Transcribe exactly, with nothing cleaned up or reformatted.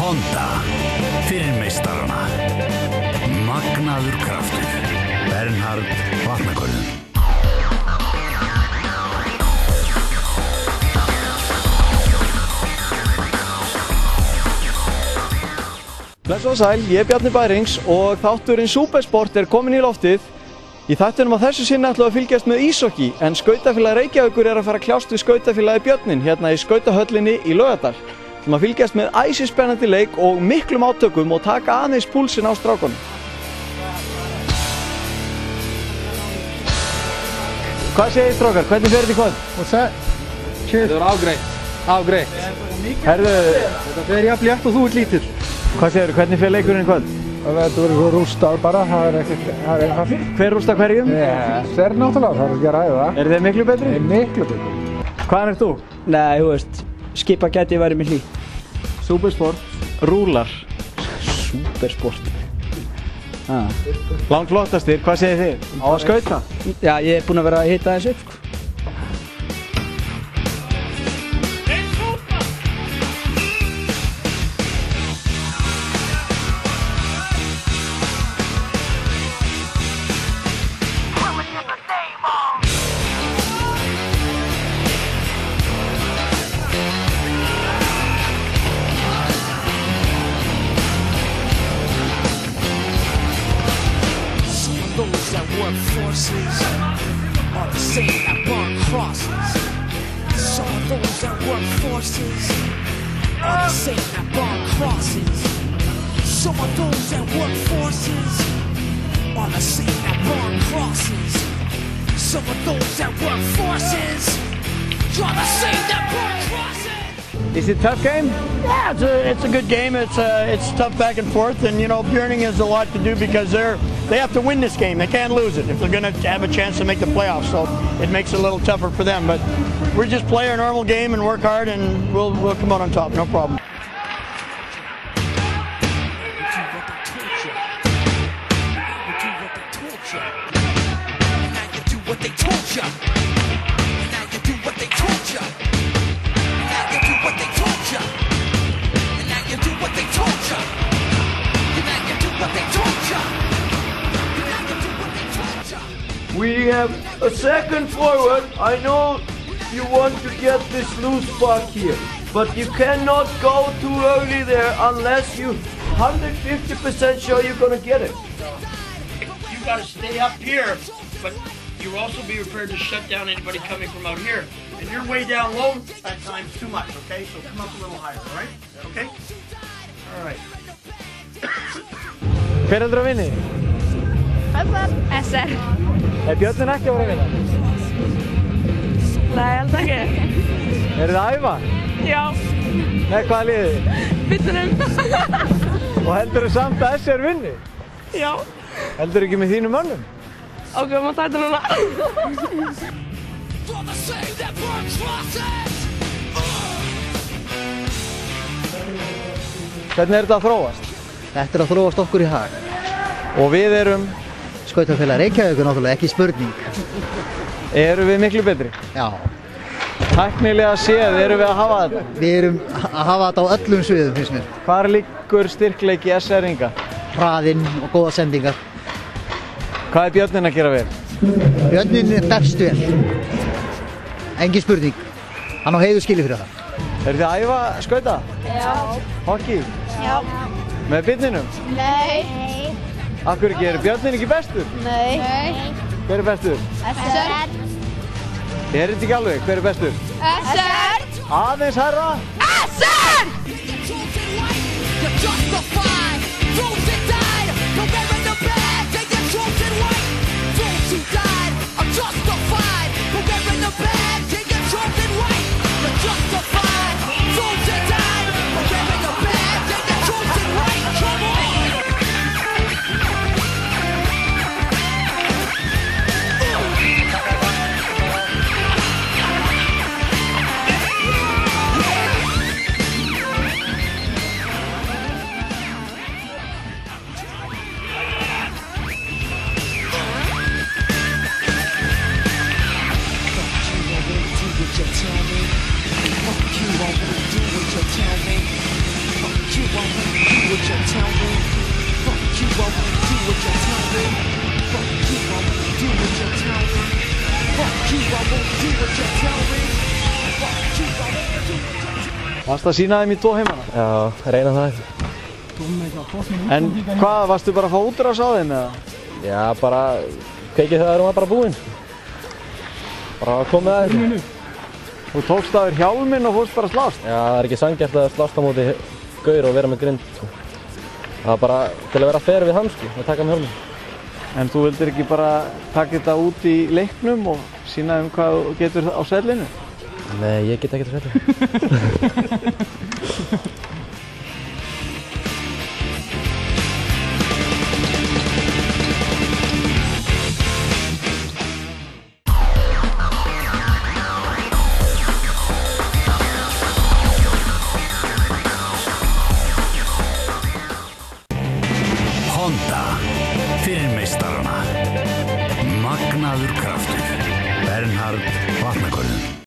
Honda, fyrir meistarana. Magnaður kraftur. Bernhard Vatnakörðun. Bless og sæl, ég er Bjarni Baerings og þátturinn SUPERSPORT er komin í loftið. Í þættinum á þessu sinni ætlum við að fylgjast með íshokkí, en skautafélag Reykjavíkur er að fara að kljást við skautafélagi Björnin hérna í skautahöllinni í Laugardal. Við ætlum að fylgjast með æsispennandi leik og miklum átökum og taka aðeins púlsinn á strákunum. Hvað segir strákar? Hvernig fer þetta í kvöld? Og það, þetta var afgreitt, afgreitt. Herðu, þetta fer jafn létt og þú ert lítill. Hvað segir þú? Hvernig fer leikurinn í kvöld? Þetta verður svo rústað bara, það er ekkert, það er einfalt. Hver rústa hverjum? Það er náttúrulega, það er ekki að ræða það. Eru þeir miklu betri? Þeir miklu betri. Hvaðan ert þú? Nei, þú veist, skipa gæti væri mér hlý. SUPERSPORT. Rúlar. SUPERSPORT. Ah. Langt flottastir, hvað segir þið? Á að skauta? Já, ég er búinn að vera að hita þessu upp, sko. Those that work forces are the same that burn crosses. Some of those that work forces are the same that burn crosses. Some of those that work forces are the same that burn crosses. Some of those that work forces are the same that burn crosses. Is it a tough game? Yeah, it's a, it's a good game. It's uh, it's tough back and forth, and you know, Bjarni has a lot to do because they're they have to win this game. They can't lose it if they're going to have a chance to make the playoffs. So it makes it a little tougher for them. But we just play our normal game and work hard, and we'll we'll come out on top. No problem. We have a second forward. I know you want to get this loose puck here, but you cannot go too early there unless you're one hundred fifty percent sure you're going to get it. You got to stay up here, but you also be prepared to shut down anybody coming from out here. And you're way down low at times too much, okay? So come up a little higher, all right? Okay? All right. Hver heldur að vinni? S R. Er Björnin ekki að vera að vinna? Nei, held ekki. Er þið að æfa? Já. Með hvaða liði? Byttunum. Og heldur þú samt að S R vinni? Já. Heldur þú ekki með þínum mönnum? Ok, maður tæta núna. Hvernig er þetta að þróast? Þetta er að þróast okkur í hag. Og við erum? Skautafélag Reykjavíkur náttúrulega, ekki spurning. Erum við miklu betri? Já. Tæknilega séð erum við að hafa þetta? Við erum að hafa þetta á öllum sviðum, finnst mér. Hvar liggur styrkleiki S R-inga? Hraðinn og góða sendingar. Hvað er Björnin að gera vel? Björnin berst vel. Engin spurning. Hann á heiður skilið fyrir það. Eru þið að æfa skauta? Já. Hockey? Já. Með byrninum? Nei. Akkur ekki, er Björnin ekki bestur? Nei. Nei. Hver er bestur? S R. Ég er þetta ekki alveg, hver er bestur? S R. Aðeins herra! S R! Varstu að sýna þeim í tvo heimana? Já, reyna það. En hvað, varstu bara að fá útrás á þeim eða? Já, bara kveikið þegar hún var bara búinn. Bara komið að þessu. Þú tókst af þér hjálminn og fórst bara að slást? Já, það er ekki sanngjarnt að slást á móti gaur og vera með grind. Það var bara til að vera fair við hann, sko, að taka með hjálminn. En þú vildir ekki bara taka þetta út í leiknum og sýna þeim hvað þú getur á sellinu? Nei, ég get ekki á sellinu. Fyrir meistarana. Magnaður kraftur. Bernhard vatnakörðun.